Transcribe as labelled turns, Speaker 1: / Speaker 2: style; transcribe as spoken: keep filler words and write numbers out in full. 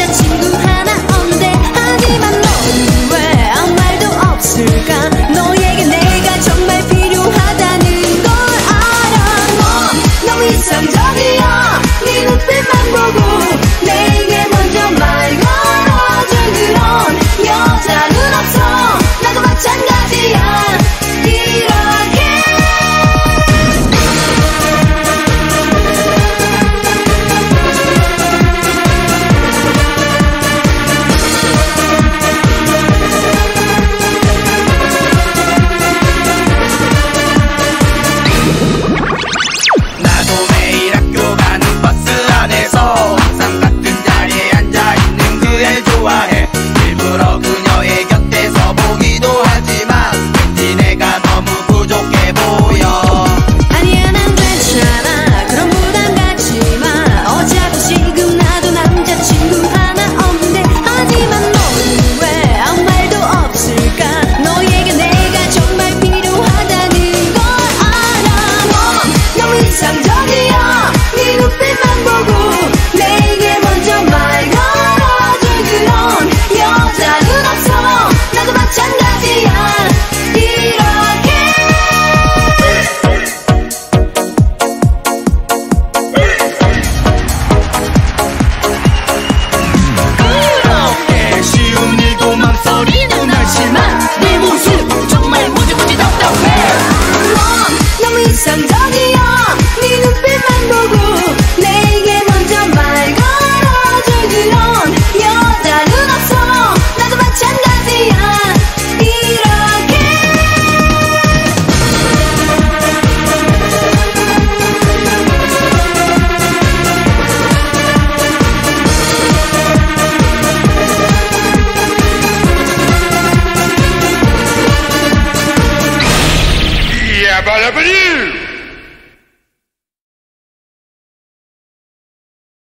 Speaker 1: 남자친구 하나 없는데 하지만 너는 왜 아무 말도 없을까? 너에게 내가 정말 필요하다는 걸 알아. 너 너무 이상적이야. 네 눈빛만 보고 내게 먼저 말 걸어줄 그런 여자는 없어. 나도 마찬가지야. 이상적이야. 네 눈빛만 보고 내게 먼저 말 걸어줄 그런 여자는 없어. 나도 마찬가지야. 이렇게
Speaker 2: Yeah, but I believe.